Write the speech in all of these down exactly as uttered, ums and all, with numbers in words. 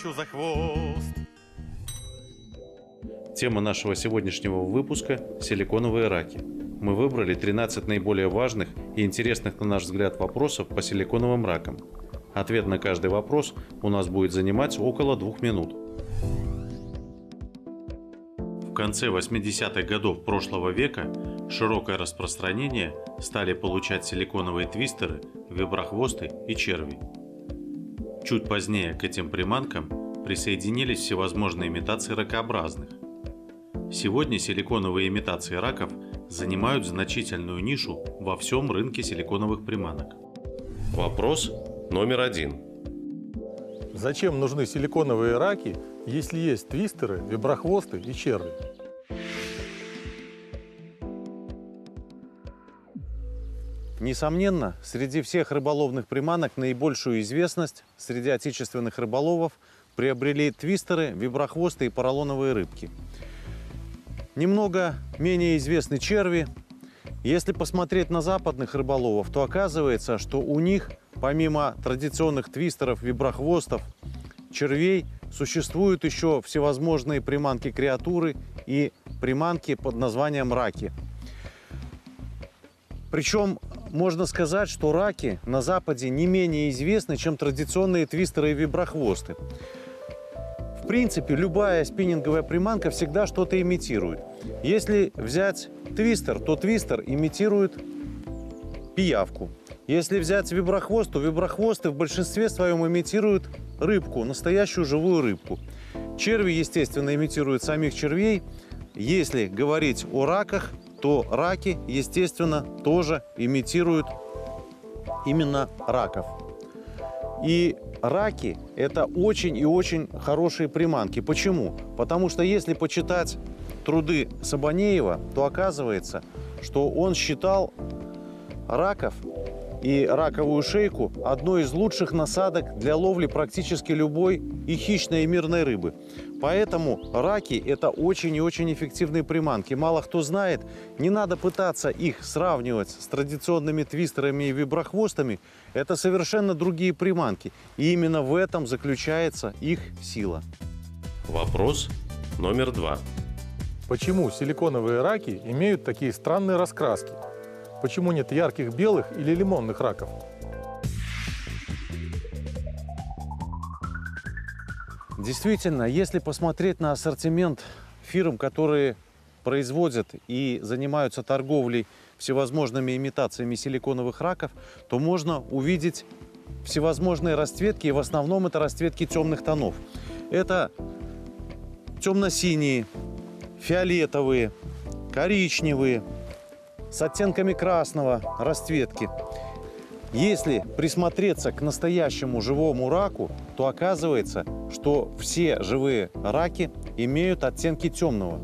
ухвачу за хвост. Тема нашего сегодняшнего выпуска – силиконовые раки. Мы выбрали тринадцать наиболее важных и интересных, на наш взгляд, вопросов по силиконовым ракам. Ответ на каждый вопрос у нас будет занимать около двух минут. В конце восьмидесятых годов прошлого века широкое распространение стали получать силиконовые твистеры, виброхвосты и черви. Чуть позднее к этим приманкам присоединились всевозможные имитации ракообразных. Сегодня силиконовые имитации раков занимают значительную нишу во всем рынке силиконовых приманок. Вопрос номер один. Зачем нужны силиконовые раки, если есть твистеры, виброхвосты и черви? Несомненно, среди всех рыболовных приманок наибольшую известность среди отечественных рыболовов приобрели твистеры, виброхвосты и поролоновые рыбки. Немного менее известны черви. Если посмотреть на западных рыболовов, то оказывается, что у них, помимо традиционных твистеров, виброхвостов, червей, существуют еще всевозможные приманки-креатуры и приманки под названием раки. Причем можно сказать, что раки на Западе не менее известны, чем традиционные твистеры и виброхвосты. В принципе, любая спиннинговая приманка всегда что-то имитирует. Если взять твистер, то твистер имитирует пиявку. Если взять виброхвост, то виброхвосты в большинстве своем имитируют рыбку, настоящую живую рыбку. Черви, естественно, имитируют самих червей. Если говорить о раках, то раки, естественно, тоже имитируют именно раков. И раки – это очень и очень хорошие приманки. Почему? Потому что если почитать труды Сабанеева, то оказывается, что он считал раков и раковую шейку одной из лучших насадок для ловли практически любой и хищной, и мирной рыбы. Поэтому раки – это очень и очень эффективные приманки. Мало кто знает, не надо пытаться их сравнивать с традиционными твистерами и виброхвостами. Это совершенно другие приманки. И именно в этом заключается их сила. Вопрос номер два. Почему силиконовые раки имеют такие странные раскраски? Почему нет ярких белых или лимонных раков? Действительно, если посмотреть на ассортимент фирм, которые производят и занимаются торговлей всевозможными имитациями силиконовых раков, то можно увидеть всевозможные расцветки, и в основном это расцветки темных тонов. Это темно-синие, фиолетовые, коричневые, с оттенками красного расцветки. Если присмотреться к настоящему живому раку, то оказывается, что все живые раки имеют оттенки темного.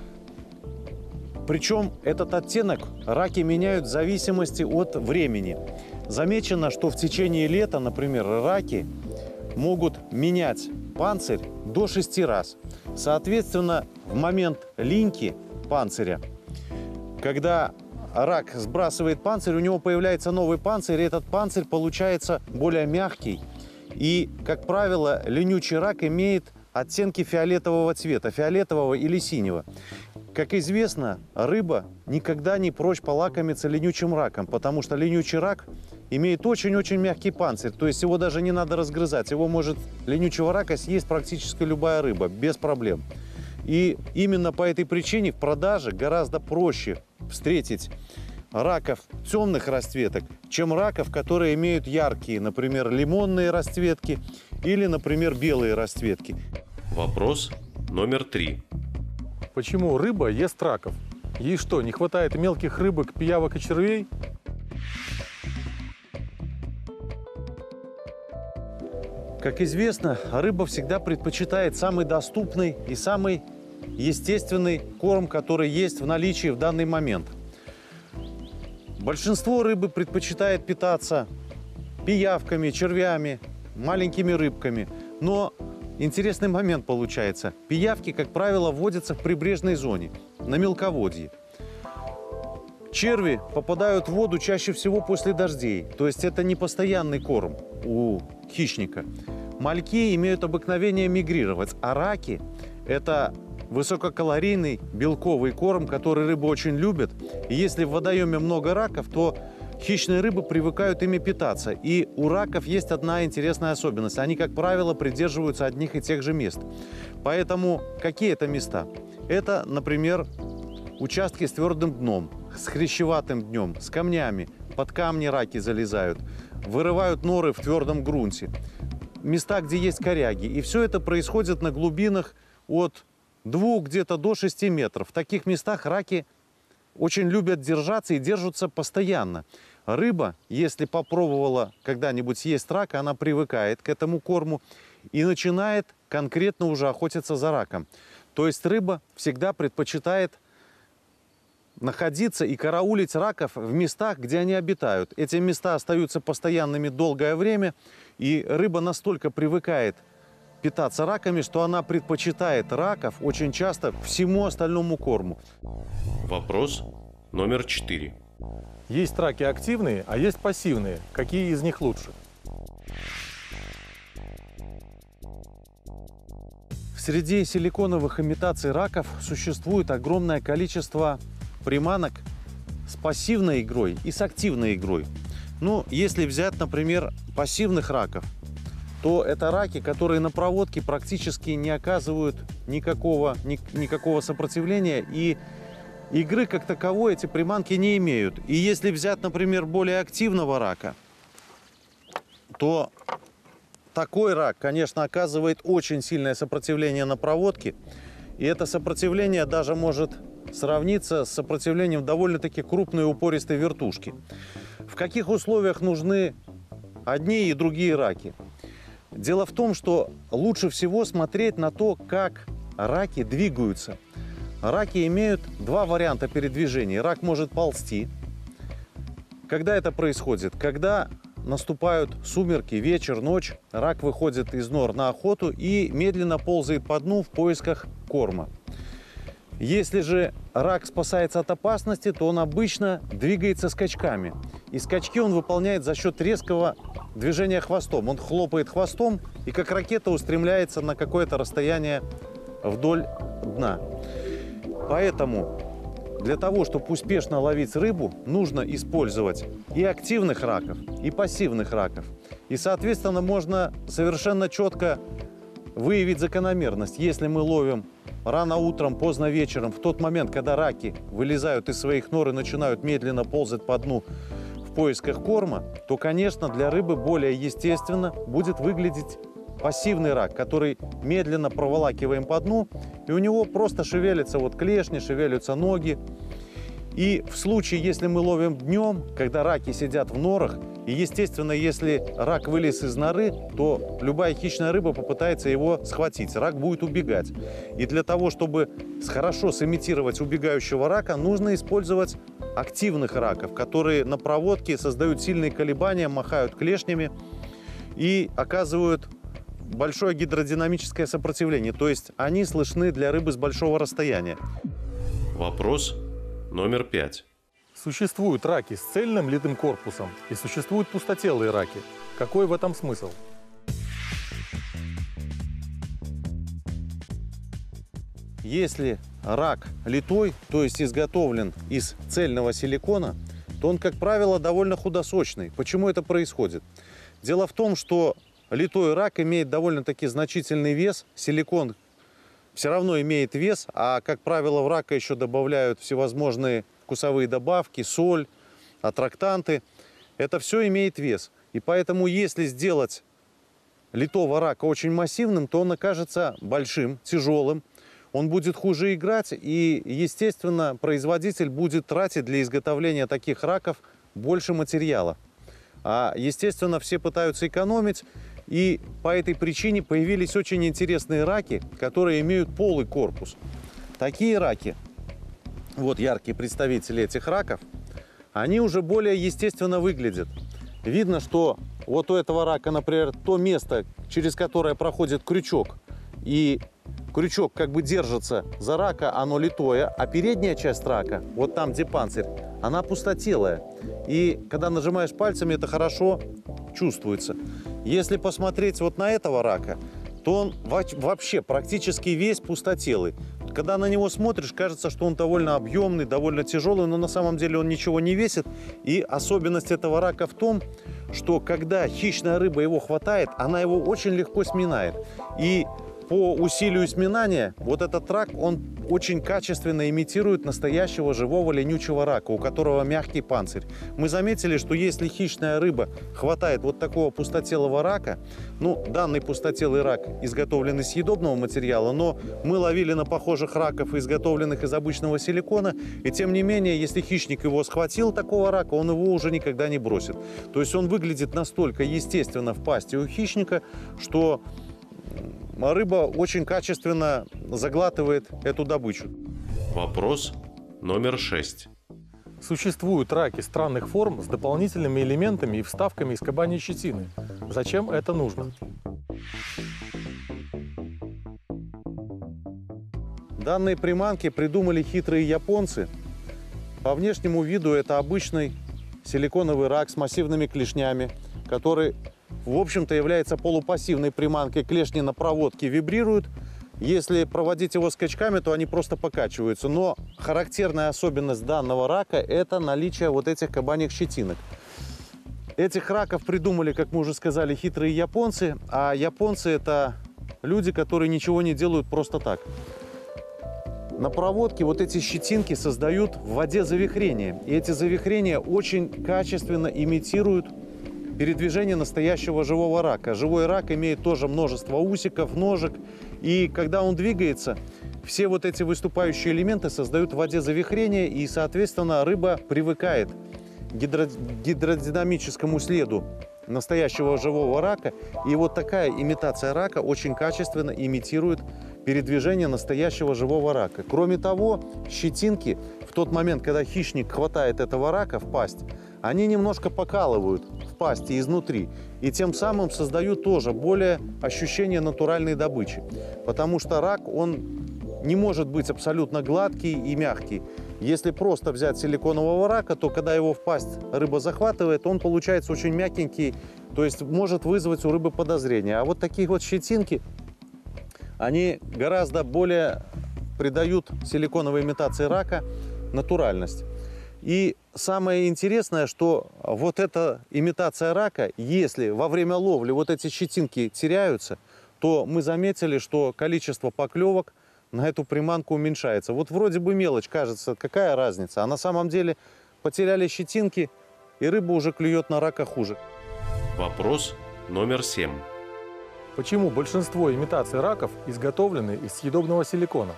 Причем этот оттенок раки меняют в зависимости от времени. Замечено, что в течение лета, например, раки могут менять панцирь до шести раз. Соответственно, в момент линьки панциря, когда рак сбрасывает панцирь, у него появляется новый панцирь, и этот панцирь получается более мягкий. И, как правило, ленючий рак имеет оттенки фиолетового цвета, фиолетового или синего. Как известно, рыба никогда не прочь полакомиться ленючим раком, потому что ленючий рак имеет очень-очень мягкий панцирь, то есть его даже не надо разгрызать. Его может, ленючего рака, съесть практически любая рыба, без проблем. И именно по этой причине в продаже гораздо проще встретить раков темных расцветок, чем раков, которые имеют яркие, например, лимонные расцветки или, например, белые расцветки. Вопрос номер три. Почему рыба ест раков? Ей что, не хватает мелких рыбок, пиявок и червей? Как известно, рыба всегда предпочитает самый доступный и самый естественный корм, который есть в наличии в данный момент. Большинство рыбы предпочитает питаться пиявками, червями, маленькими рыбками. Но интересный момент получается. Пиявки, как правило, водятся в прибрежной зоне, на мелководье. Черви попадают в воду чаще всего после дождей. То есть это не постоянный корм у хищника. Мальки имеют обыкновение мигрировать, а раки – это высококалорийный белковый корм, который рыба очень любит. И если в водоеме много раков, то хищные рыбы привыкают ими питаться. И у раков есть одна интересная особенность. Они, как правило, придерживаются одних и тех же мест. Поэтому какие это места? Это, например, участки с твердым дном, с хрящеватым днем, с камнями. Под камни раки залезают, вырывают норы в твердом грунте. Места, где есть коряги. И все это происходит на глубинах от двух где-то до шести метров. В таких местах раки очень любят держаться и держатся постоянно. Рыба, если попробовала когда-нибудь съесть рака, она привыкает к этому корму и начинает конкретно уже охотиться за раком. То есть рыба всегда предпочитает находиться и караулить раков в местах, где они обитают. Эти места остаются постоянными долгое время, и рыба настолько привыкает питаться раками, что она предпочитает раков очень часто всему остальному корму. Вопрос номер четыре. Есть раки активные, а есть пассивные. Какие из них лучше? В среде силиконовых имитаций раков существует огромное количество приманок с пассивной игрой и с активной игрой. Ну, если взять, например, пассивных раков, то это раки, которые на проводке практически не оказывают никакого, ни, никакого сопротивления, и игры как таковой эти приманки не имеют. И если взять, например, более активного рака, то такой рак, конечно, оказывает очень сильное сопротивление на проводке, и это сопротивление даже может сравниться с сопротивлением довольно-таки крупной упористой вертушки. В каких условиях нужны одни и другие раки? Дело в том, что лучше всего смотреть на то, как раки двигаются. Раки имеют два варианта передвижения. Рак может ползти. Когда это происходит? Когда наступают сумерки, вечер, ночь, рак выходит из нор на охоту и медленно ползает по дну в поисках корма. Если же рак спасается от опасности, то он обычно двигается скачками. И скачки он выполняет за счет резкого движения хвостом. Он хлопает хвостом и как ракета устремляется на какое-то расстояние вдоль дна. Поэтому для того, чтобы успешно ловить рыбу, нужно использовать и активных раков, и пассивных раков. И, соответственно, можно совершенно четко выявить закономерность. Если мы ловим рано утром, поздно вечером, в тот момент, когда раки вылезают из своих нор и начинают медленно ползать по дну в поисках корма, то, конечно, для рыбы более естественно будет выглядеть пассивный рак, который медленно проволакиваем по дну, и у него просто шевелятся вот клешни, шевелятся ноги. И в случае, если мы ловим днем, когда раки сидят в норах, и, естественно, если рак вылез из норы, то любая хищная рыба попытается его схватить. Рак будет убегать. И для того, чтобы хорошо сымитировать убегающего рака, нужно использовать активных раков, которые на проводке создают сильные колебания, махают клешнями и оказывают большое гидродинамическое сопротивление. То есть они слышны для рыбы с большого расстояния. Вопрос номер пять. Существуют раки с цельным литым корпусом и существуют пустотелые раки. Какой в этом смысл? Если рак литой, то есть изготовлен из цельного силикона, то он, как правило, довольно худосочный. Почему это происходит? Дело в том, что литой рак имеет довольно-таки значительный вес. Силикон все равно имеет вес, а, как правило, в рака еще добавляют всевозможные вкусовые добавки, соль, аттрактанты. Это все имеет вес. И поэтому, если сделать литого рака очень массивным, то он окажется большим, тяжелым. Он будет хуже играть, и, естественно, производитель будет тратить для изготовления таких раков больше материала. А, естественно, все пытаются экономить, и по этой причине появились очень интересные раки, которые имеют полый корпус. Такие раки, вот яркие представители этих раков, они уже более естественно выглядят. Видно, что вот у этого рака, например, то место, через которое проходит крючок, и крючок как бы держится за рака, оно литое, а передняя часть рака, вот там, где панцирь, она пустотелая. И когда нажимаешь пальцами, это хорошо чувствуется. Если посмотреть вот на этого рака, то он вообще практически весь пустотелый. Когда на него смотришь, кажется, что он довольно объемный, довольно тяжелый, но на самом деле он ничего не весит. И особенность этого рака в том, что когда хищная рыба его хватает, она его очень легко сминает. И по усилию сминания вот этот рак, он очень качественно имитирует настоящего живого ленючего рака, у которого мягкий панцирь. Мы заметили, что если хищная рыба хватает вот такого пустотелого рака, ну, данный пустотелый рак изготовлен из съедобного материала, но мы ловили на похожих раков, изготовленных из обычного силикона, и тем не менее, если хищник его схватил, такого рака, он его уже никогда не бросит. То есть он выглядит настолько естественно в пасти у хищника, что рыба очень качественно заглатывает эту добычу. Вопрос номер шесть. Существуют раки странных форм с дополнительными элементами и вставками из кабаньей щетины. Зачем это нужно? Данные приманки придумали хитрые японцы. По внешнему виду это обычный силиконовый рак с массивными клешнями, который, в общем-то, является полупассивной приманкой. Клешни на проводке вибрируют. Если проводить его скачками, то они просто покачиваются. Но характерная особенность данного рака – это наличие вот этих кабаньих щетинок. Этих раков придумали, как мы уже сказали, хитрые японцы. А японцы – это люди, которые ничего не делают просто так. На проводке вот эти щетинки создают в воде завихрения. И эти завихрения очень качественно имитируют передвижение настоящего живого рака. Живой рак имеет тоже множество усиков, ножек. И когда он двигается, все вот эти выступающие элементы создают в воде завихрение. И, соответственно, рыба привыкает к гидро... гидродинамическому следу настоящего живого рака. И вот такая имитация рака очень качественно имитирует передвижение настоящего живого рака. Кроме того, щетинки в тот момент, когда хищник хватает этого рака в пасть, они немножко покалывают в пасти изнутри. И тем самым создают тоже более ощущение натуральной добычи. Потому что рак, он не может быть абсолютно гладкий и мягкий. Если просто взять силиконового рака, то когда его в пасть рыба захватывает, он получается очень мягенький, то есть может вызвать у рыбы подозрение. А вот такие вот щетинки, они гораздо более придают силиконовой имитации рака натуральность. И самое интересное, что вот эта имитация рака, если во время ловли вот эти щетинки теряются, то мы заметили, что количество поклевок на эту приманку уменьшается. Вот вроде бы мелочь, кажется, какая разница, а на самом деле потеряли щетинки, и рыба уже клюет на рака хуже. Вопрос номер семь. Почему большинство имитаций раков изготовлены из съедобного силикона?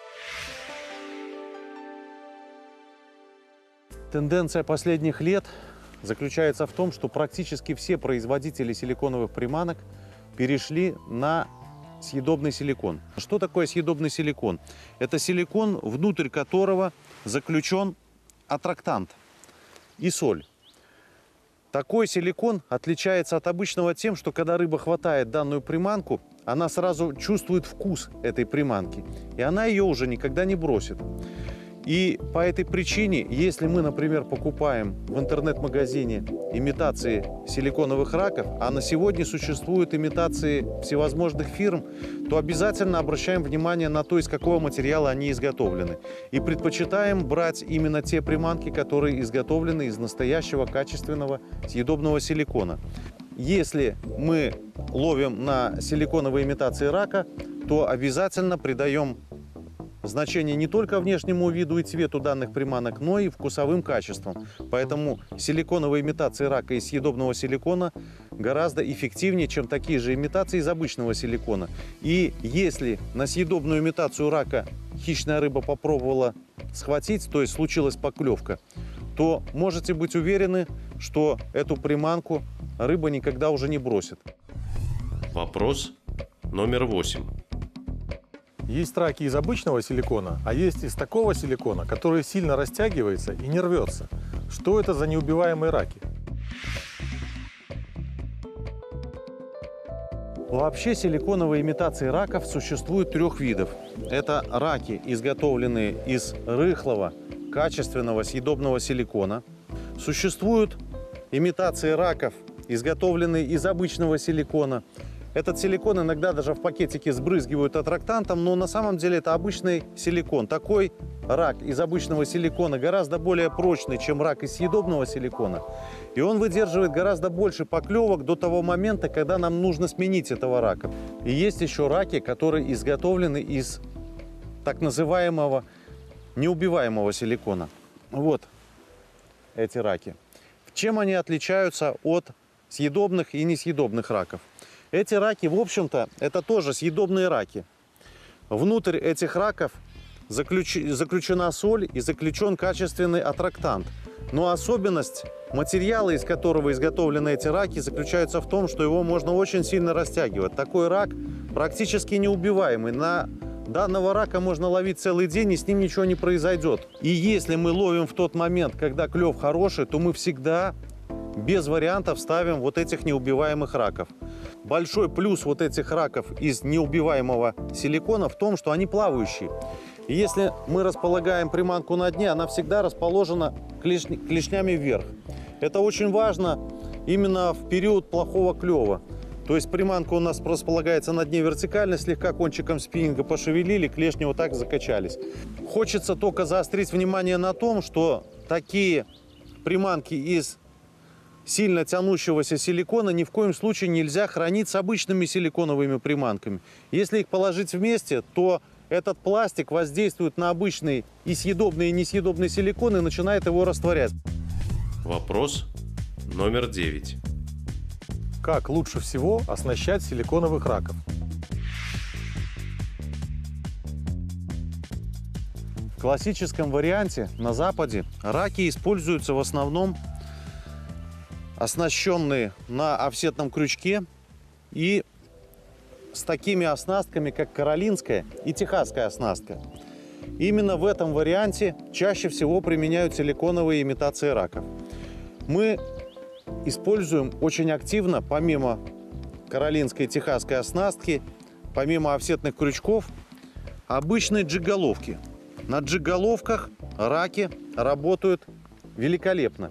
Тенденция последних лет заключается в том, что практически все производители силиконовых приманок перешли на съедобный силикон. Что такое съедобный силикон? Это силикон, внутрь которого заключен аттрактант и соль. Такой силикон отличается от обычного тем, что когда рыба хватает данную приманку, она сразу чувствует вкус этой приманки, и она ее уже никогда не бросит. И по этой причине, если мы, например, покупаем в интернет-магазине имитации силиконовых раков, а на сегодня существуют имитации всевозможных фирм, то обязательно обращаем внимание на то, из какого материала они изготовлены. И предпочитаем брать именно те приманки, которые изготовлены из настоящего качественного съедобного силикона. Если мы ловим на силиконовой имитации рака, то обязательно придаем значение не только внешнему виду и цвету данных приманок, но и вкусовым качествам. Поэтому силиконовые имитации рака из съедобного силикона гораздо эффективнее, чем такие же имитации из обычного силикона. И если на съедобную имитацию рака хищная рыба попробовала схватить, то есть случилась поклевка, то можете быть уверены, что эту приманку рыба никогда уже не бросит. Вопрос номер восемь. Есть раки из обычного силикона, а есть из такого силикона, который сильно растягивается и не рвется. Что это за неубиваемые раки? Вообще силиконовые имитации раков существует трех видов. Это раки, изготовленные из рыхлого, качественного съедобного силикона. Существуют имитации раков изготовленный из обычного силикона. Этот силикон иногда даже в пакетике сбрызгивают аттрактантом, но на самом деле это обычный силикон. Такой рак из обычного силикона гораздо более прочный, чем рак из съедобного силикона. И он выдерживает гораздо больше поклевок до того момента, когда нам нужно сменить этого рака. И есть еще раки, которые изготовлены из так называемого неубиваемого силикона. Вот эти раки. Чем они отличаются от съедобных и несъедобных раков? Эти раки, в общем-то, это тоже съедобные раки. Внутрь этих раков заключ... заключена соль и заключен качественный аттрактант. Но особенность материала, из которого изготовлены эти раки, заключается в том, что его можно очень сильно растягивать. Такой рак практически неубиваемый. На данного рака можно ловить целый день, и с ним ничего не произойдет. И если мы ловим в тот момент, когда клев хороший, то мы всегда без вариантов ставим вот этих неубиваемых раков. Большой плюс вот этих раков из неубиваемого силикона в том, что они плавающие. И если мы располагаем приманку на дне, она всегда расположена клешня, клешнями вверх. Это очень важно именно в период плохого клева. То есть приманка у нас располагается на дне вертикально, слегка кончиком спиннинга пошевелили, клешни вот так закачались. Хочется только заострить внимание на том, что такие приманки из сильно тянущегося силикона ни в коем случае нельзя хранить с обычными силиконовыми приманками. Если их положить вместе, то этот пластик воздействует на обычный и съедобный, и несъедобный силикон и начинает его растворять. Вопрос номер девять. Как лучше всего оснащать силиконовых раков? В классическом варианте на Западе раки используются в основном оснащенные на офсетном крючке и с такими оснастками, как каролинская и техасская оснастка. Именно в этом варианте чаще всего применяют силиконовые имитации раков. Мы используем очень активно, помимо каролинской и техасской оснастки, помимо офсетных крючков, обычные джиг-головки. На джиг-головках раки работают великолепно.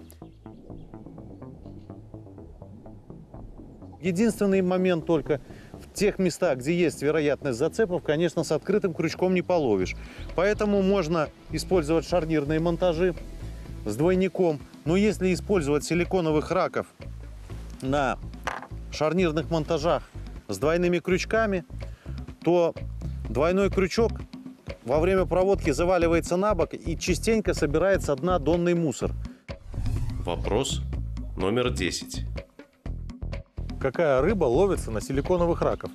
Единственный момент только в тех местах, где есть вероятность зацепов, конечно, с открытым крючком не половишь. Поэтому можно использовать шарнирные монтажи с двойником. Но если использовать силиконовых раков на шарнирных монтажах с двойными крючками, то двойной крючок во время проводки заваливается на бок и частенько собирает со дна донный мусор. Вопрос номер десять. Какая рыба ловится на силиконовых раков?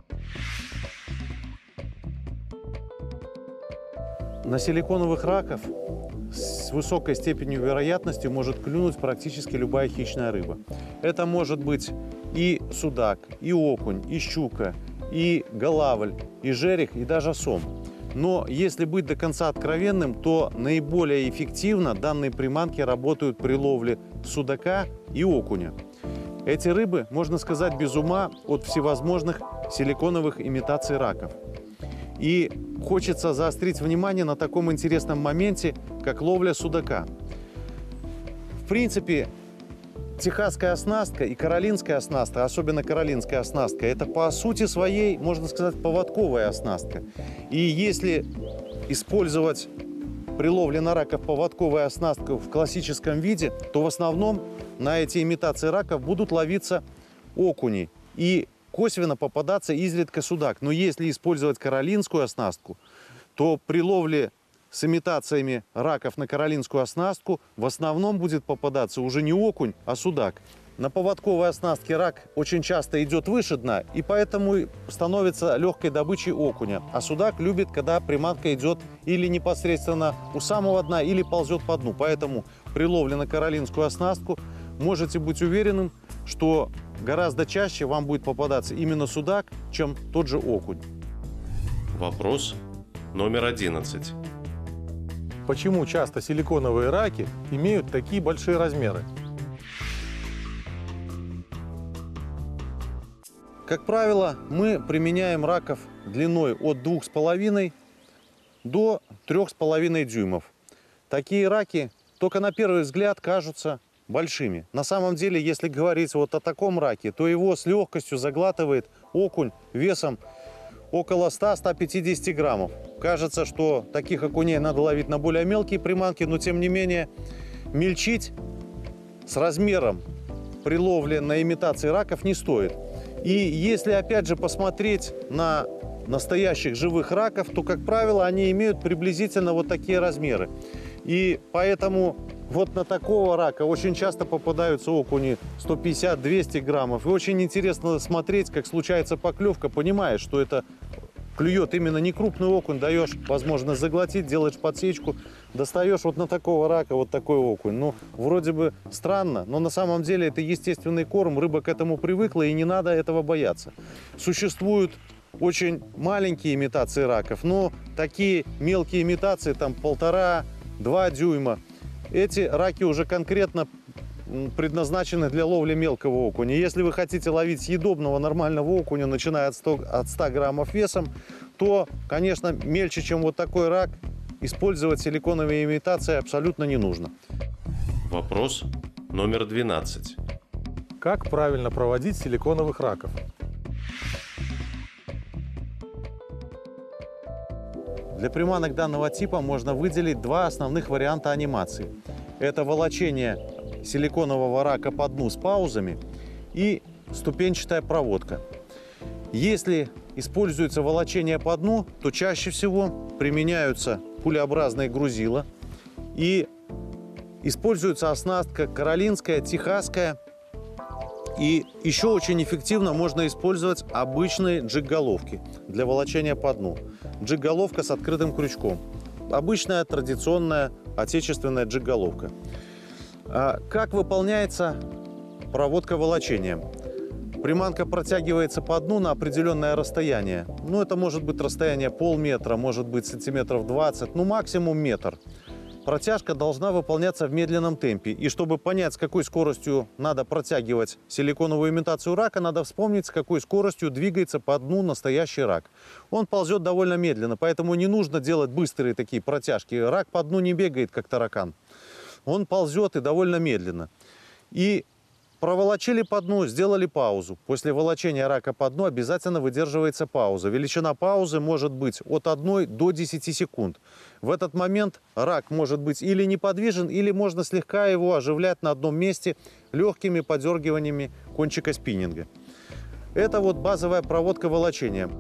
На силиконовых раков с высокой степенью вероятности может клюнуть практически любая хищная рыба. Это может быть и судак, и окунь, и щука, и голавль, и жерех, и даже сом. Но если быть до конца откровенным, то наиболее эффективно данные приманки работают при ловле судака и окуня. Эти рыбы, можно сказать, без ума от всевозможных силиконовых имитаций раков. И хочется заострить внимание на таком интересном моменте, как ловля судака. В принципе, техасская оснастка и каролинская оснастка, особенно каролинская оснастка, это по сути своей, можно сказать, поводковая оснастка. И если использовать при ловле на раков поводковую оснастку в классическом виде, то в основном на эти имитации раков будут ловиться окуни и косвенно попадаться изредка судак. Но если использовать каролинскую оснастку, то при ловле с имитациями раков на каролинскую оснастку в основном будет попадаться уже не окунь, а судак. На поводковой оснастке рак очень часто идет выше дна, и поэтому становится легкой добычей окуня. А судак любит, когда приманка идет или непосредственно у самого дна, или ползет по дну. Поэтому при ловле на каролинскую оснастку можете быть уверенным, что гораздо чаще вам будет попадаться именно судак, чем тот же окунь. Вопрос номер одиннадцать. Почему часто силиконовые раки имеют такие большие размеры? Как правило, мы применяем раков длиной от двух с половиной до трёх с половиной дюймов. Такие раки только на первый взгляд кажутся большими. На самом деле, если говорить вот о таком раке, то его с легкостью заглатывает окунь весом около ста — ста пятидесяти граммов. Кажется, что таких окуней надо ловить на более мелкие приманки, но тем не менее мельчить с размером при ловле на имитации раков не стоит. И если опять же посмотреть на настоящих живых раков, то, как правило, они имеют приблизительно вот такие размеры. И поэтому вот на такого рака очень часто попадаются окуни сто пятьдесят — двести граммов. И очень интересно смотреть, как случается поклевка, понимаешь, что это клюет именно не крупный окунь, даешь возможность заглотить, делаешь подсечку, достаешь вот на такого рака вот такой окунь. Ну, вроде бы странно, но на самом деле это естественный корм, рыба к этому привыкла, и не надо этого бояться. Существуют очень маленькие имитации раков, но такие мелкие имитации, там полтора-два дюйма, эти раки уже конкретно предназначены для ловли мелкого окуня. Если вы хотите ловить съедобного нормального окуня, начиная от ста граммов весом, то, конечно, мельче, чем вот такой рак, использовать силиконовые имитации абсолютно не нужно. Вопрос номер двенадцать. Как правильно проводить силиконовых раков? Для приманок данного типа можно выделить два основных варианта анимации. Это волочение силиконового рака по дну с паузами и ступенчатая проводка. Если используется волочение по дну, то чаще всего применяются пулеобразные грузила и используется оснастка каролинская, техасская. И еще очень эффективно можно использовать обычные джиг-головки для волочения по дну. Джиг-головка с открытым крючком. Обычная, традиционная, отечественная джиг-головка. А как выполняется проводка волочения? Приманка протягивается по дну на определенное расстояние. Ну, это может быть расстояние полметра, может быть сантиметров двадцать, ну, максимум метр. Протяжка должна выполняться в медленном темпе. И чтобы понять, с какой скоростью надо протягивать силиконовую имитацию рака, надо вспомнить, с какой скоростью двигается по дну настоящий рак. Он ползет довольно медленно, поэтому не нужно делать быстрые такие протяжки. Рак по дну не бегает, как таракан. Он ползет и довольно медленно. И проволочили по дну, сделали паузу. После волочения рака по дну обязательно выдерживается пауза. Величина паузы может быть от одной до десяти секунд. В этот момент рак может быть или неподвижен, или можно слегка его оживлять на одном месте легкими подергиваниями кончика спиннинга. Это вот базовая проводка волочения.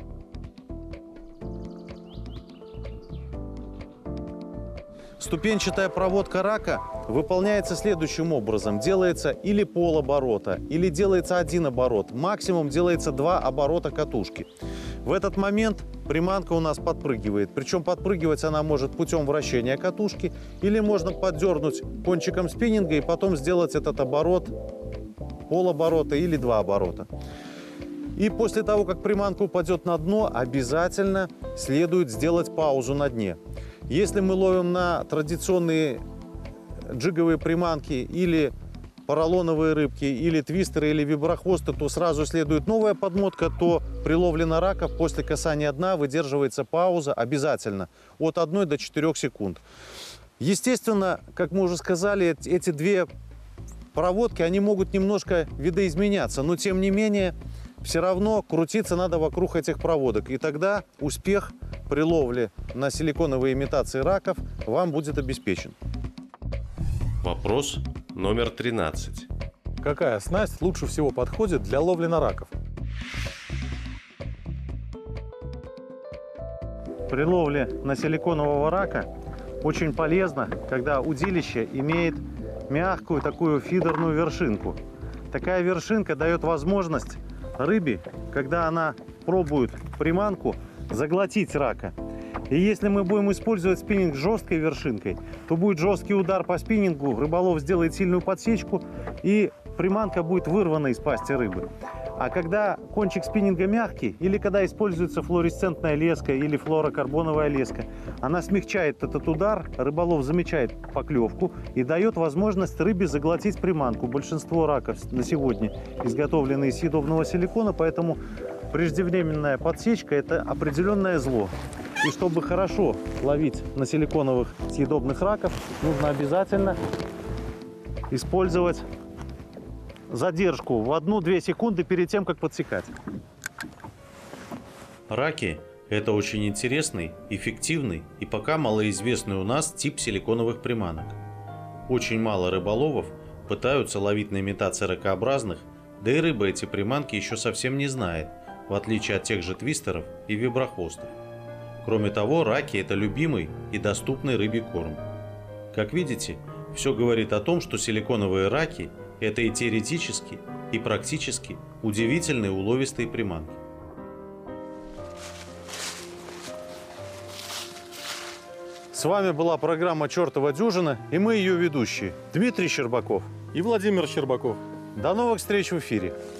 Ступенчатая проводка рака выполняется следующим образом. Делается или полоборота, или делается один оборот. Максимум делается два оборота катушки. В этот момент приманка у нас подпрыгивает. Причем подпрыгивать она может путем вращения катушки, или можно поддернуть кончиком спиннинга и потом сделать этот оборот, полоборота или два оборота. И после того, как приманка упадет на дно, обязательно следует сделать паузу на дне. Если мы ловим на традиционные джиговые приманки или поролоновые рыбки, или твистеры, или виброхвосты, то сразу следует новая подмотка, то при ловле на раков после касания дна выдерживается пауза обязательно от одной до четырёх секунд. Естественно, как мы уже сказали, эти две проводки, они могут немножко видоизменяться, но тем не менее все равно крутиться надо вокруг этих проводок. И тогда успех при ловле на силиконовые имитации раков вам будет обеспечен. Вопрос номер тринадцать. Какая снасть лучше всего подходит для ловли на раков? При ловле на силиконового рака очень полезно, когда удилище имеет мягкую такую фидерную вершинку. Такая вершинка дает возможность рыбе, когда она пробует приманку, заглотить рака. И если мы будем использовать спиннинг с жесткой вершинкой, то будет жесткий удар по спиннингу, рыболов сделает сильную подсечку, и приманка будет вырвана из пасти рыбы. А когда кончик спиннинга мягкий, или когда используется флуоресцентная леска или флуорокарбоновая леска, она смягчает этот удар, рыболов замечает поклевку и дает возможность рыбе заглотить приманку. Большинство раков на сегодня изготовлены из съедобного силикона, поэтому преждевременная подсечка – это определенное зло. И чтобы хорошо ловить на силиконовых съедобных раков, нужно обязательно использовать задержку в одну-две секунды перед тем, как подсекать. Раки – это очень интересный, эффективный и пока малоизвестный у нас тип силиконовых приманок. Очень мало рыболовов пытаются ловить на имитации ракообразных, да и рыба эти приманки еще совсем не знает, в отличие от тех же твистеров и виброхвостов. Кроме того, раки – это любимый и доступный рыбий корм. Как видите, все говорит о том, что силиконовые раки – это и теоретически, и практически удивительные уловистые приманки. С вами была программа «Чертова дюжина» и мы ее ведущие Дмитрий Щербаков. И Владимир Щербаков. До новых встреч в эфире.